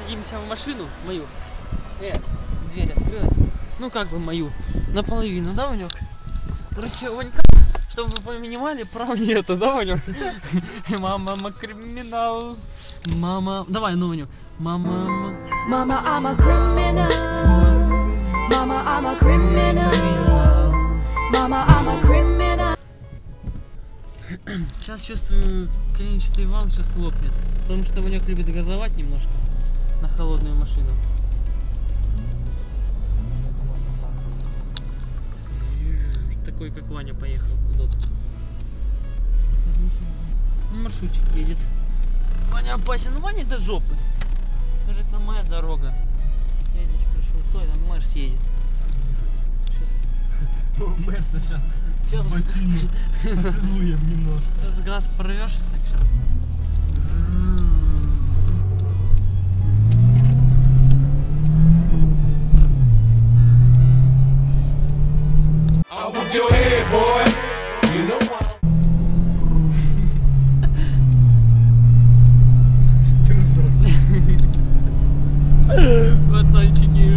садимся в машину мою. Дверь открылась. Ну как бы мою. Наполовину, да, Ванек? Короче, Ванька, чтобы вы понимали, прав нету, да, Ванек? Мама, криминал. Мама. Давай, ну, Ванек. Мама. Mama, I'm a criminal. Mama, I'm a criminal. Mama, I'm a criminal. Сейчас чувствую, коленчатый вал сейчас лопнет. Потому что Ванек любит газовать немножко на холодную машину. Такой, как Ваня поехал куда-то. Маршрутчик едет. Ваня опасен. Ну, Ваня до жопы. Скажи, это моя дорога. Я здесь прошу, стой, там Мерс едет. Сейчас. Мерса сейчас ботиню поцелуем немножко. Сейчас газ порвешь. Так, сейчас. Пацанчики.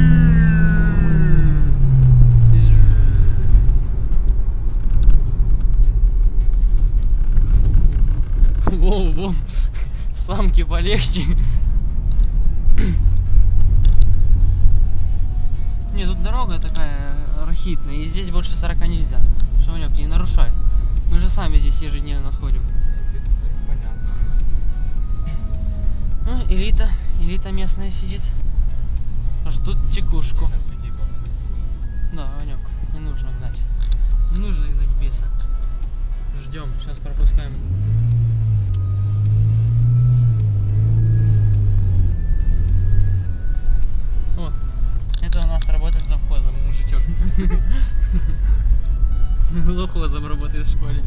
Воу-воу. Самки полегче. Не, тут дорога такая рахитная, и здесь больше 40 нельзя. Шаванек, не нарушай. Мы же сами здесь ежедневно ходим. Понятно. Ну, элита местная сидит. Ждут текушку. Да, Ванек, не нужно гнать. Не нужно гнать беса. Ждем, сейчас пропускаем. О, это у нас работает завхозом, мужичок. Завхозом работает в школе.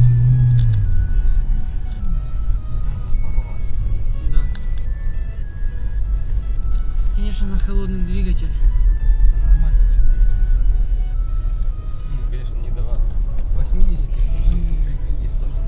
Сюда. Конечно, на холодный двигатель. Нормально. Ну, конечно, не до 80, есть точно.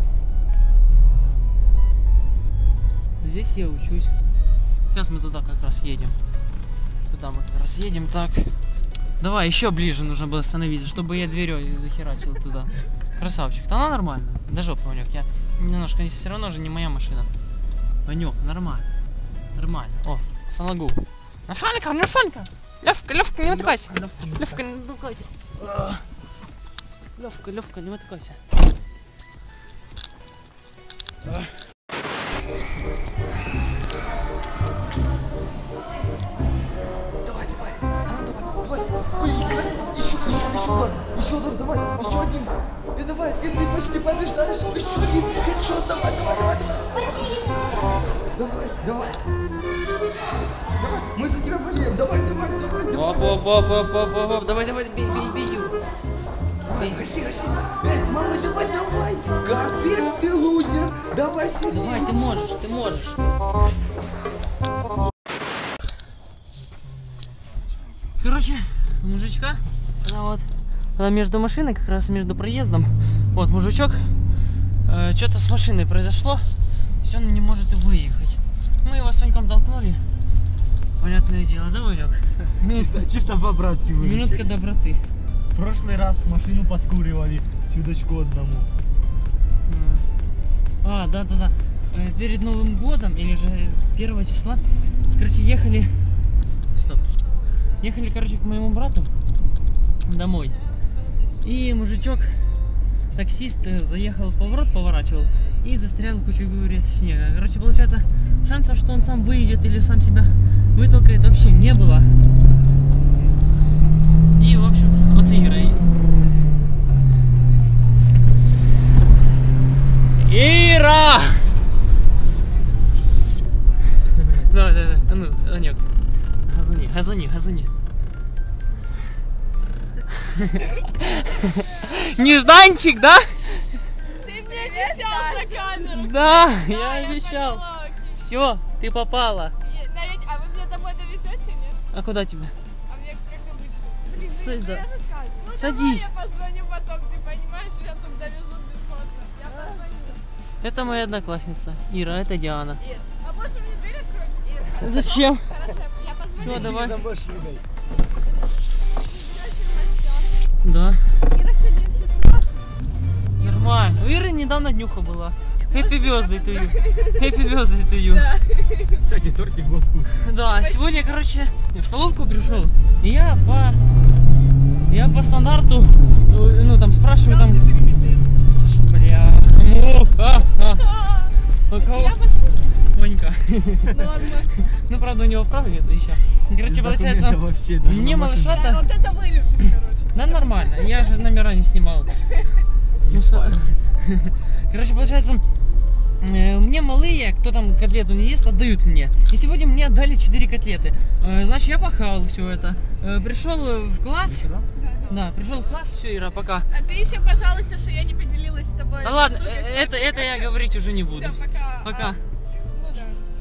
Здесь я учусь. Сейчас мы туда как раз едем. Туда мы как раз едем, так. Давай, еще ближе нужно было остановиться, чтобы я дверью захерачил туда. Красавчик. Да она нормально. Да жопа, Ванек. Я немножко, все равно же не моя машина. Ванек, нормально. Нормально. О, салагу. Нафанка, нафанка. Левка, не матыкайся. Левка, не матыкайся. Левка, не матыкайся. Еще удар, давай, еще один. И давай, и ты почти побеждаешь. Еще один, хедшот, давай. Давай. Мы за тебя болеем, давай. Оп. Давай, бей его. Гаси. Малый, давай. Капец, ты лузер. Давай сильнее. Давай, ты можешь. Короче, мужичка, когда между машиной, как раз между проездом, вот мужичок, что-то с машиной произошло, все, он не может и выехать. Мы его с Ваньком толкнули. Понятное дело, да, Ванек? Чисто по-братски выглядит. Минутка доброты. В прошлый раз машину подкуривали чудочку одному. А, да. Перед Новым годом, или же 1 числа, короче, ехали, короче, к моему брату домой. И мужичок, таксист, заехал в поворот, поворачивал и застрял в кучу снега. Короче, получается, шансов, что он сам выйдет или сам себя вытолкает, вообще не было. И, в общем-то, оце Ира! Да. А ну, Анек. Газани. Нежданчик, да? Ты мне обещал за камеру. Да, я обещал. Все, ты попала. А вы меня домой довезете, нет? А куда тебя? А мне как обычно. Блин, Сюда. я же скажу. Ну, Садись. давай я позвоню потом, ты понимаешь, я тут довезут бесплатно. Я позвоню. Это моя одноклассница. Ира, это Диана. Ир, а можешь мне дверь открыть? Ир. Зачем? Хорошо, я позвоню. Все, давай. Забольше людей. Да, Ира, сегодня вообще страшно. нормально. У Иры недавно днюха была. Happy birthday to you. Happy birthday to you. Кстати, тортик был вкусный. Да, сегодня, короче, в столовку пришел. И я по стандарту, ну там спрашиваю там. Бля. Я машина. Ванька. Норма. Ну, правда, у него права нет еще. Короче, получается, Документы вообще, даже мне на машину. Да, малыша-то... вот это вырежешь, короче. Да нормально, я же номера не снимал. Ну, короче, получается, мне малые, кто там котлету не ест, отдают мне. И сегодня мне отдали 4 котлеты. Значит, я похавал все это. Пришел в класс. Да, пришел в класс, все, Ира, пока. А ты еще пожалуйста, что я не поделилась с тобой. Да ладно, штукой, что это я говорить уже не буду. Всё, пока. Пока. Ну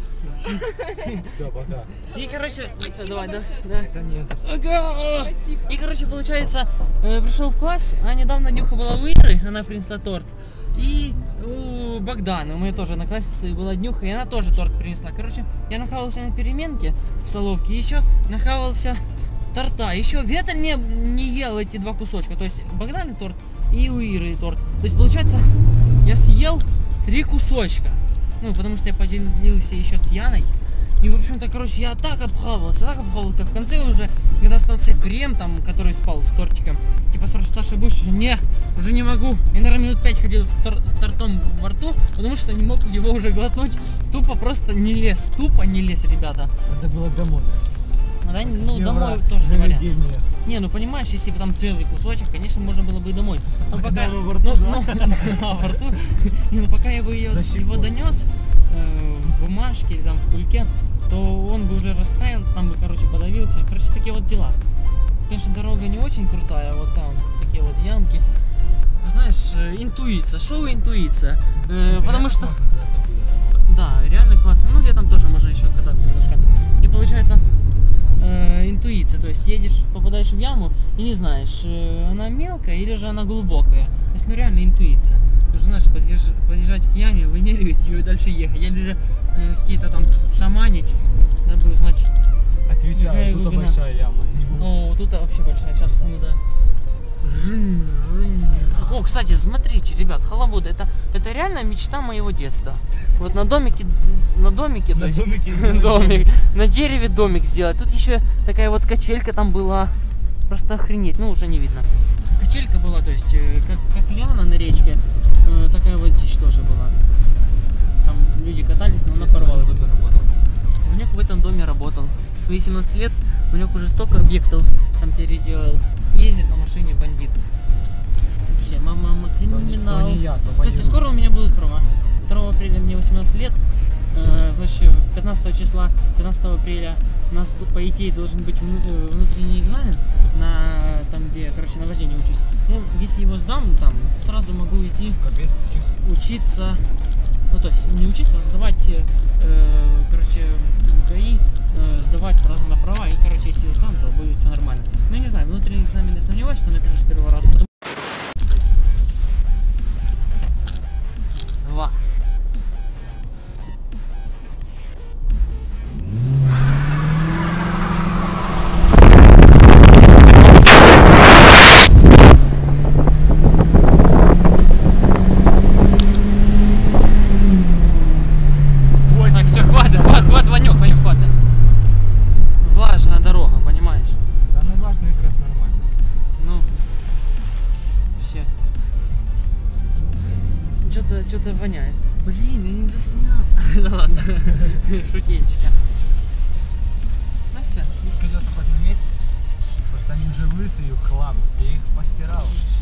да. Все, пока. И, короче, всё, давай, да. большое, Да. Это не за что. Ага. Спасибо. И, короче, получается, пришел в класс, а недавно днюха была у Иры, она принесла торт. И у Богдана, у моей тоже одноклассницы была днюха, и она тоже торт принесла. Короче, я нахавался на переменке в столовке, еще нахавался торта. Еще Ветель не ел эти 2 кусочка, то есть Богдан торт и у Иры торт. То есть, получается, я съел 3 кусочка. Ну, потому что я поделился еще с Яной. И, в общем-то, короче, я так обхавался. В конце уже, когда остался крем, там, который спал с тортиком, типа, Саша, будешь? Не, уже не могу. Я, наверное, минут 5 ходил с тортом во рту, потому что не мог его уже глотнуть. Тупо просто не лез, ребята. Это было домой. Да, ну, Евро домой тоже говорят. заведение. Не, ну понимаешь, если бы там целый кусочек, конечно, можно было бы и домой. Но А пока... когда его во рту, во рту. Не, ну пока я бы его Защипал. донес в бумажке или там в кульке, то он бы уже растаял, там бы, короче, подавился. Короче, такие вот дела. Конечно, дорога не очень крутая, вот там такие вот ямки. А знаешь, интуиция, шоу интуиция. Потому что... Да, реально классно. Ну, летом тоже можно еще кататься немножко. И получается... интуиция, то есть едешь, попадаешь в яму и не знаешь, она мелкая или же она глубокая. То есть, ну реально интуиция. Ты же знаешь, подъезжать к яме, вымеривать ее и дальше ехать. Или же какие-то там шаманить, надо бы узнать. Какая Отвечаю, тут глубина? большая яма. Не буду. О, тут вообще большая, сейчас, ну да. О, кстати, смотрите, ребят, Халабуда, это реально мечта моего детства. Вот на домике, На то есть, домике домик, на дереве домик сделать. Тут еще такая вот качелька там была. Просто охренеть, ну уже не видно. Качелька была, то есть, как лиана на речке, такая вот дичь тоже была. Там люди катались, но она порвалась. Ванек в этом доме работал. В свои 17 лет Ванек уже столько объектов там переделал. Ездит на машине бандит. Вообще, мама криминал. То не я, то Кстати, воюю. скоро у меня будут права. 2 апреля мне 18 лет. Значит, 15 числа, 15 апреля у нас тут, по идее, должен быть внутренний экзамен на там, где, короче, на вождение учусь. Ну, если его сдам, там, сразу могу идти Капец, чуть. учиться, ну, то есть не учиться, а сдавать, короче, ГАИ, сдавать сразу на права, и, короче, если сдам, то будет все нормально. Ну, я не знаю, внутренний экзамен я сомневаюсь, что напишу с первого раза, потому... Два. Так, все, хватит, Ванек, хватит. Влажная дорога, понимаешь? Да ну влажно как раз нормально. Ну, вообще. Что-то воняет. Блин, я не заснял. Да ладно, шутейчика. Ну все. Колеса хоть на месте. Просто они уже лысые в хлам. Я их постирал.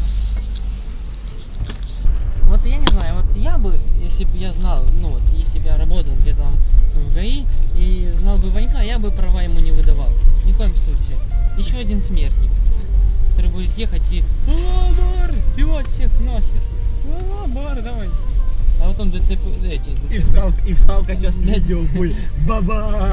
Вот я не знаю, вот я бы, если бы я знал, ну вот, если бы я работал где-то там в ГАИ и знал бы Ванька, я бы права ему не выдавал. Ни в коем случае. Еще один смертник, который будет ехать и бар, сбивать всех нахер. Бар, давай. А вот он ДЦП, И вставка сейчас видео будет. Баба!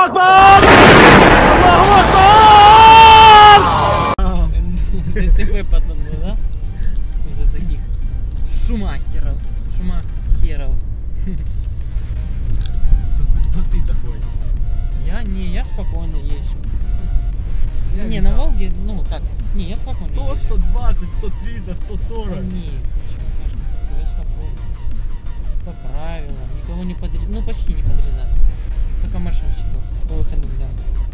ДТП потом был, да? Из-за таких шумахеров. Кто ты такой? не, я спокойно езжу. Я Не, видал. на Волге, ну как, не, я спокойно 100, езжу. 120, 130, Да 140. не, почему я спокойно. По правилам, никого не подрезаю, ну почти не подрезаю. Только маршрутчиков по выходным дням.